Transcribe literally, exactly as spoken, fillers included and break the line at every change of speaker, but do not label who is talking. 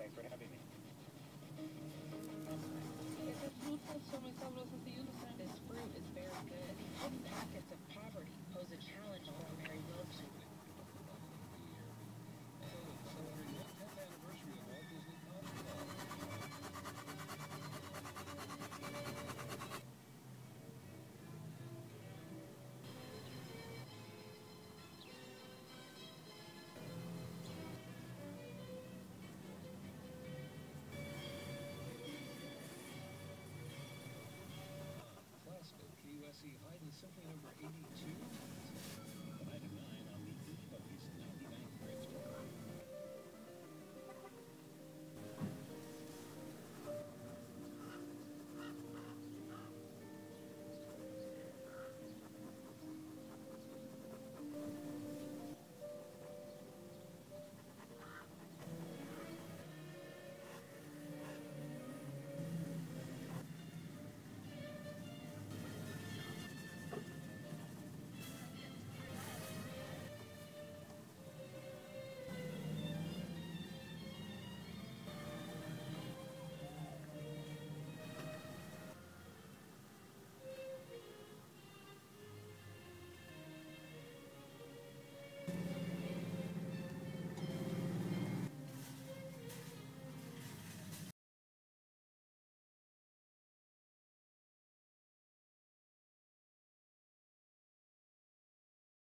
Thanks for having me.
Ese fruto son muy sabrosos y dulces. This fruit is very good. Hidden pockets of poverty pose a challenge for Mary Wilson.
Celebrating the tenth anniversary of Walt Disney Comic Con. Classical K U S E Haydn Symphony number eighty-two.